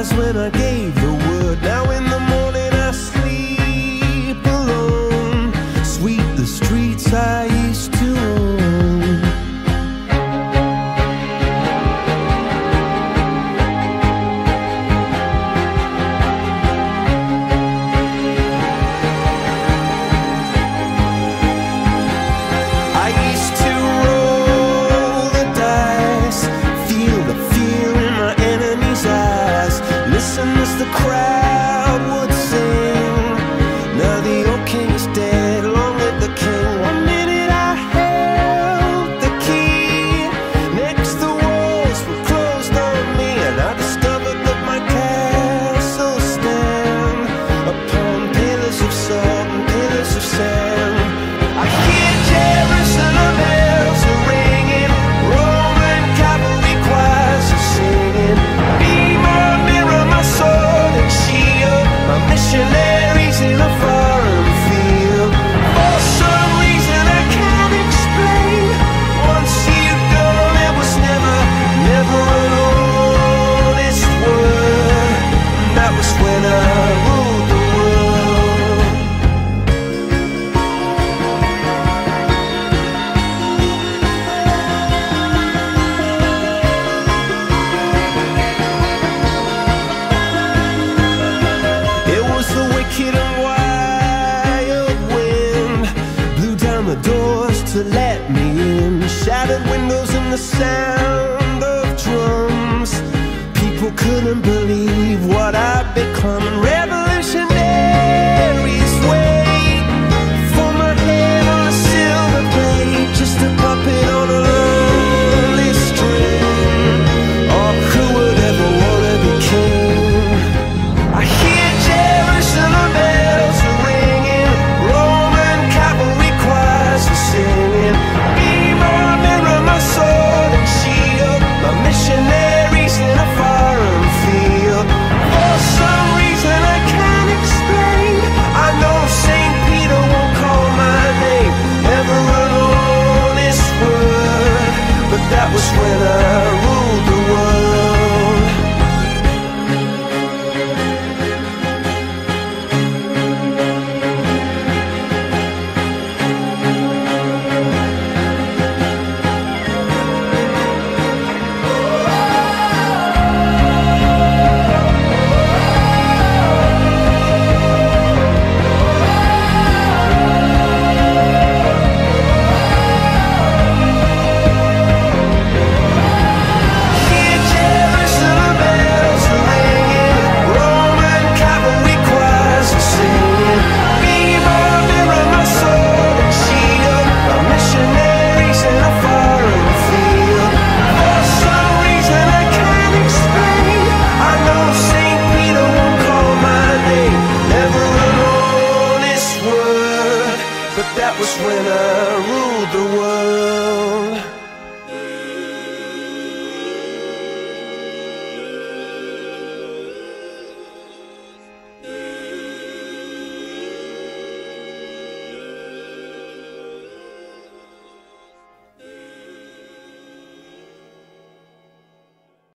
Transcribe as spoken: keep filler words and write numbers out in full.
eyes when I gave the word. Now in the morning I sleep alone. Sweep the streets I used to own. I used to roll the dice, feel the fear in my enemy's eyes, listen as the crowd would sing. Now the old king is dead, long live the king. One minute I held the key, next the walls were closed on me, and I discovered that my castle stand upon pillars of salt and pillars of sand. I hear Jerusalem bells are ringing, Roman cavalry choirs are singing. Be my mirror, my sword and shield, my missionaries in a foreign field. For some reason I can't explain, once you've gone it was never, never an honest word. And that was when I ruled the world. It was the wicked and wild wind, blew down the doors to let me in, shattered windows and the sound of drums. People couldn't believe